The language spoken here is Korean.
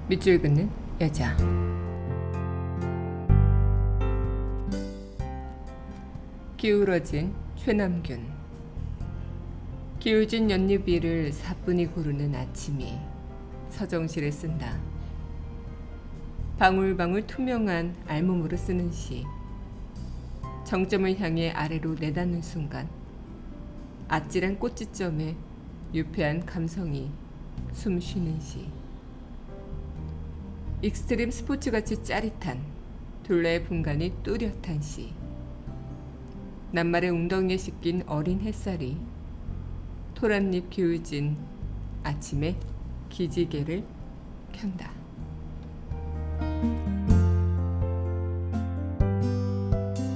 밑줄 긋는 여자. 기울어진 최남균. 기울진 연잎이를 사뿐히 고르는 아침이 서정실에 쓴다. 방울방울 투명한 알몸으로 쓰는 시. 정점을 향해 아래로 내닫는 순간 아찔한 꽃지점에 유쾌한 감성이 숨쉬는 시. 익스트림 스포츠같이 짜릿한 둘레의 분간이 뚜렷한 시. 낱말의 웅덩이에 씻긴 어린 햇살이 토란잎 기울진 아침에 기지개를 켠다.